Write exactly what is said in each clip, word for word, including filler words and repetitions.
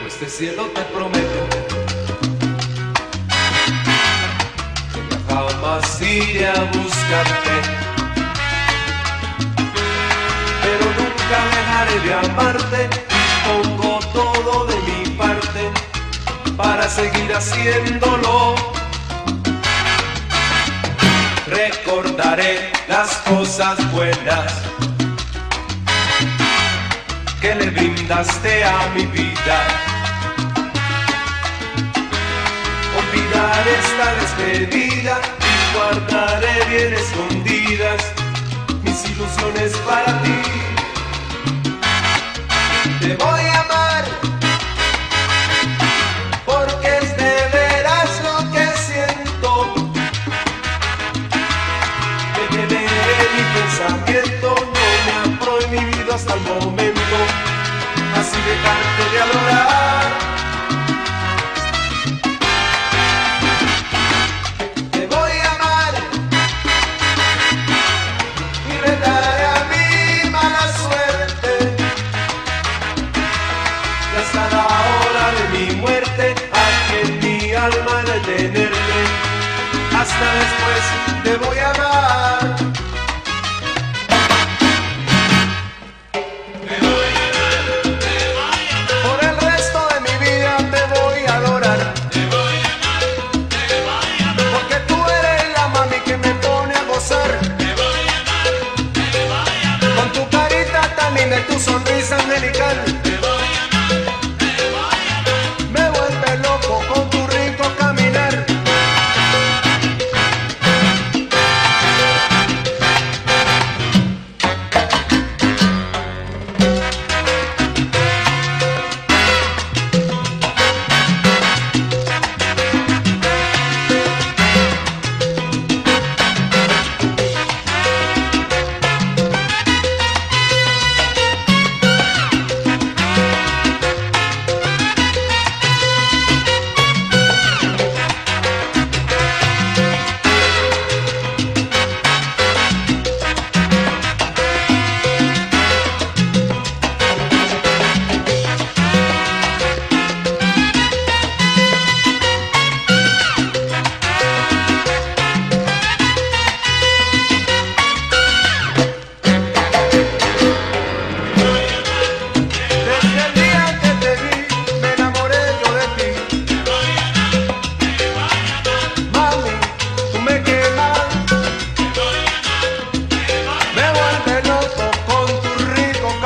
este cielo te prometo que ya jamás iré a buscarte, pero nunca dejaré de amarte y pongo todo de mi parte para seguir haciéndolo. Recordaré las cosas buenas que le brindaste a mi vida. Olvidaré esta despedida y guardaré bien escondidas mis ilusiones para ti. Te voy a amar porque es de veras lo que siento. Te teneré en mi pensamiento, no me ha prohibido hasta el momento así dejarte de adorar. Te voy a amar y retaré a mi mala suerte, y hasta la hora de mi muerte aquí en mi alma detenerte. Hasta después te voy a amar. Tu sonrisa angelical me vuelve loco con tu rico caminar.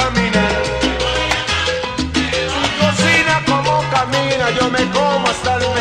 Yo me como hasta el